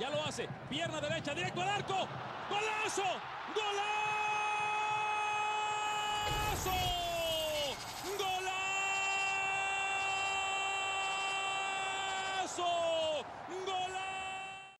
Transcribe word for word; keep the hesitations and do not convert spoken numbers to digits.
Ya lo hace. Pierna derecha, directo al arco. ¡Golazo!